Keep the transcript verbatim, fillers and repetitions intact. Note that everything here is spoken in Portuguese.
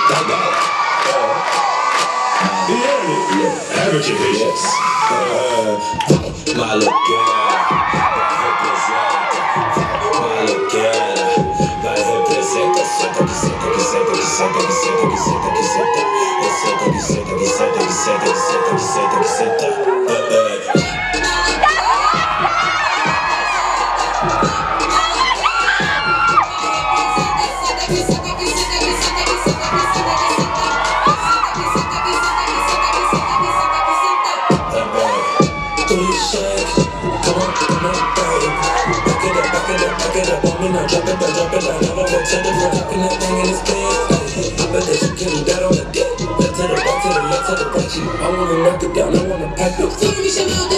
Yeah, average your patience. Maloqueira, vai representa, senta que senta que senta que senta que senta que senta que senta, senta que senta que senta que senta que senta que senta que senta. Now drop it down, drop it down, never go check it, we're talking that thing in his pants. I bet that you can that on the dick. Left to the right, to the left, to the right, I wanna knock it down, I wanna pack it.